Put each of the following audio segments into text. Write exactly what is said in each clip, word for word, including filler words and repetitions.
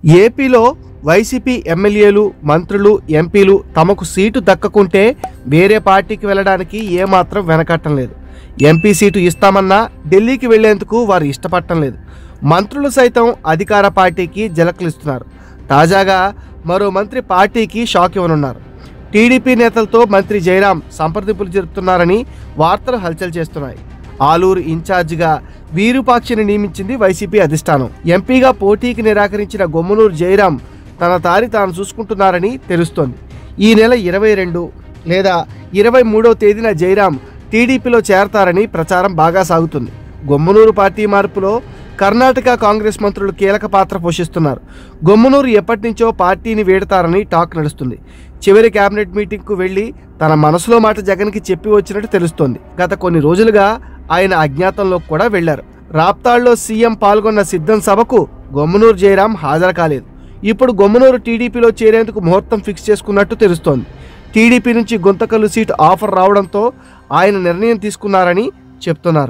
ఏపీలో వైసీపీ ఎమ్మెల్యేలు, మంత్రులు, ఎంపీలు తమకు సీటు దక్కకుంటే వేరే పార్టీకి వెళ్ళడానికి ఏమాత్రం వెనకట్టం లేదు. ఎంపీ సీటు ఇస్తామన్నా ఢిల్లీకి వెళ్లేందుకు వారు ఇష్టపడటం లేదు. మంత్రులు సైతం అధికార పార్టీకి జలకలిస్తున్నారు. తాజాగా మరో మంత్రి పార్టీకి షాక్ ఇవ్వనున్నారు. టీడీపీ నేతలతో మంత్రి జయరాం సంప్రదింపులు జరుపుతున్నారని వార్తలు హల్చల్ చేస్తున్నాయి. ఆలూరు ఇన్ఛార్జిగా వీరుపాక్షిని నియమించింది వైసీపీ అధిష్టానం. ఎంపీగా పోటీకి నిరాకరించిన గొమ్మనూరు జయరాం తన దారి తాను చూసుకుంటున్నారని తెలుస్తోంది. ఈ నెల ఇరవై రెండు లేదా ఇరవై మూడవ తేదీన జయరాం టీడీపీలో చేరతారని ప్రచారం బాగా సాగుతుంది. గొమ్మనూరు పార్టీ మార్పులో కర్ణాటక కాంగ్రెస్ మంత్రులు కీలక పాత్ర పోషిస్తున్నారు. గొమ్మనూరు ఎప్పటి నుంచో పార్టీని వీడతారని టాక్ నడుస్తుంది. చివరి కేబినెట్ మీటింగ్కు వెళ్లి తన మనసులో మాట జగన్కి చెప్పి వచ్చినట్టు తెలుస్తోంది. గత కొన్ని రోజులుగా ఆయన అజ్ఞాతంలో కూడా వెళ్లారు. రాప్తాడ్లో సీఎం పాల్గొన్న సిద్ధం సభకు గొమ్మనూరు జయరాం హాజరు కాలేదు. ఇప్పుడు గొమ్మనూరు టీడీపీలో చేరేందుకు ముహూర్తం ఫిక్స్ చేసుకున్నట్టు తెలుస్తోంది. టీడీపీ నుంచి గుంతకల్లు సీటు ఆఫర్ రావడంతో ఆయన నిర్ణయం తీసుకున్నారని చెప్తున్నారు.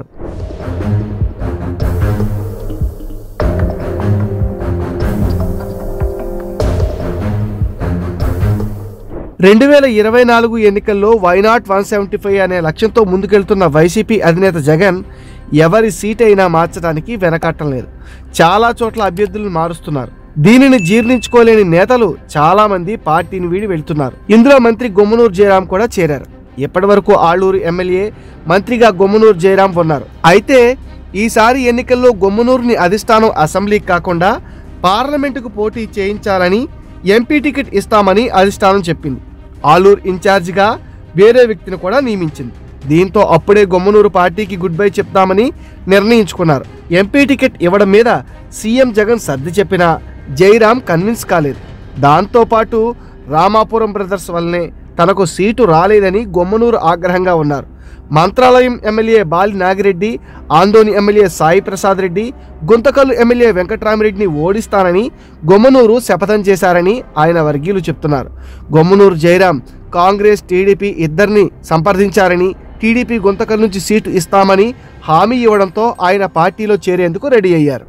రెండు వేల ఇరవై నాలుగు ఎన్నికల్లో వైనాట్ వన్ సెవెంటీ ఫైవ్ అనే లక్ష్యంతో ముందుకెళ్తున్న వైసీపీ అధినేత జగన్ ఎవరి సీట్ అయినా మార్చడానికి వెనకట్టం లేదు. చాలా చోట్ల అభ్యర్థులను మారుస్తున్నారు. దీనిని జీర్ణించుకోలేని నేతలు చాలా మంది పార్టీని వీడి వెళ్తున్నారు. ఇందులో మంత్రి గొమ్మనూరు జయరాం కూడా చేరారు. ఇప్పటి వరకు ఆలూరు ఎమ్మెల్యే మంత్రిగా గొమ్మనూరు జయరాం ఉన్నారు. అయితే ఈసారి ఎన్నికల్లో గొమ్మనూరుని అధిష్టానం అసెంబ్లీకి కాకుండా పార్లమెంటుకు పోటీ చేయించాలని, ఎంపీ టికెట్ ఇస్తామని అధిష్టానం చెప్పింది. ఆలూరు ఇన్ఛార్జిగా వేరే వ్యక్తిని కూడా నియమించింది. దీంతో అప్పుడే గొమ్మనూరు పార్టీకి గుడ్ బై చెప్తామని నిర్ణయించుకున్నారు. ఎంపీ టికెట్ ఇవ్వడం మీద సీఎం జగన్ సర్ది చెప్పినా జయరాం కన్విన్స్ కాలేదు. దాంతోపాటు రామాపురం బ్రదర్స్ వల్లనే తనకు సీటు రాలేదని గొమ్మనూరు ఆగ్రహంగా ఉన్నారు. Mantralayam MLA Bali Nagireddy, Adoni MLA Sai Prasad Reddy, Guntakal MLA వెంకట్రామిరెడ్డిని ఓడిస్తానని గొమ్మనూరు శపథం చేశారని ఆయన వర్గీయులు చెప్తున్నారు. గొమ్మనూరు జయరాం కాంగ్రెస్, టీడీపీ ఇద్దరిని సంప్రదించారని, టీడీపీ గుంతకల్ నుంచి సీటు ఇస్తామని హామీ ఇవ్వడంతో ఆయన పార్టీలో చేరేందుకు రెడీ అయ్యారు.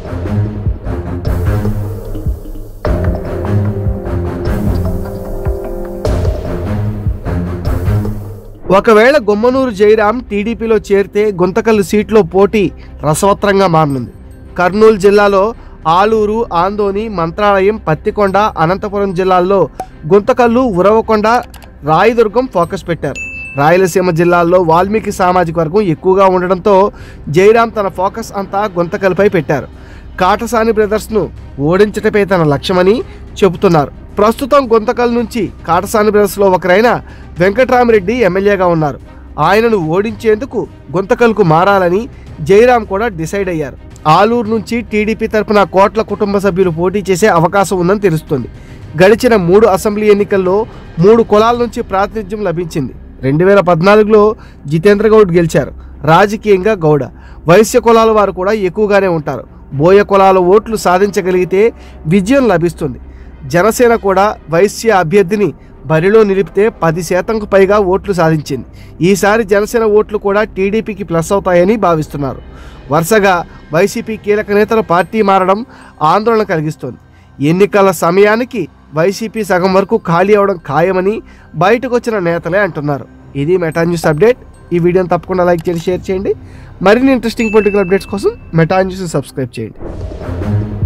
ఒకవేళ గొమ్మనూరు జయరాం టీడీపీలో చేరితే గుంతకల్లు సీట్లో పోటీ రసవత్రంగా మారనుంది. కర్నూలు జిల్లాలో ఆలూరు, ఆందోని, మంత్రాలయం, పత్తికొండ, అనంతపురం జిల్లాల్లో గుంతకల్లు, ఉరవకొండ, రాయదుర్గం ఫోకస్ పెట్టారు. రాయలసీమ జిల్లాల్లో వాల్మీకి సామాజిక వర్గం ఎక్కువగా ఉండడంతో జయరాం తన ఫోకస్ అంతా గుంతకల్లుపై పెట్టారు. కాటసాని బ్రదర్స్ను ఓడించటమే తన లక్ష్యమని చెబుతున్నారు. ప్రస్తుతం గుంతకల్ నుంచి కాటసాని బ్రదర్స్లో ఒకరైన వెంకట్రామిరెడ్డి ఎమ్మెల్యేగా ఉన్నారు. ఆయనను ఓడించేందుకు గుంతకల్కు మారాలని జయరాం కూడా డిసైడ్ అయ్యారు. ఆలూరు నుంచి టీడీపీ తరపున కోట్ల కుటుంబ సభ్యులు పోటీ చేసే అవకాశం ఉందని తెలుస్తుంది. గడిచిన మూడు అసెంబ్లీ ఎన్నికల్లో మూడు కులాల నుంచి ప్రాతినిధ్యం లభించింది. రెండు వేల పద్నాలుగులో జితేంద్ర గౌడ్ గెలిచారు. రాజకీయంగా గౌడ, వైశ్య కులాల వారు కూడా ఎక్కువగానే ఉంటారు. బోయ కులాల ఓట్లు సాధించగలిగితే విజయం లభిస్తుంది. జనసేన కూడా వైశ్య అభ్యర్థిని బరిలో నిలిపితే పది శాతంకు పైగా ఓట్లు సాధించింది. ఈసారి జనసేన ఓట్లు కూడా టీడీపీకి ప్లస్ అవుతాయని భావిస్తున్నారు. వరుసగా వైసీపీ కీలక నేతలు పార్టీ మారడం ఆందోళన కలిగిస్తోంది. ఎన్నికల సమయానికి వైసీపీ సగం వరకు ఖాళీ అవడం ఖాయమని బయటకు వచ్చిన నేతలే అంటున్నారు. ఇది మెటా న్యూస్ అప్డేట్. ఈ వీడియోని తప్పకుండా లైక్ చేసి షేర్ చేయండి. మరిన్ని ఇంట్రెస్టింగ్ పొలిటికల్ అప్డేట్స్ కోసం మెటా న్యూస్ని సబ్స్క్రైబ్ చేయండి.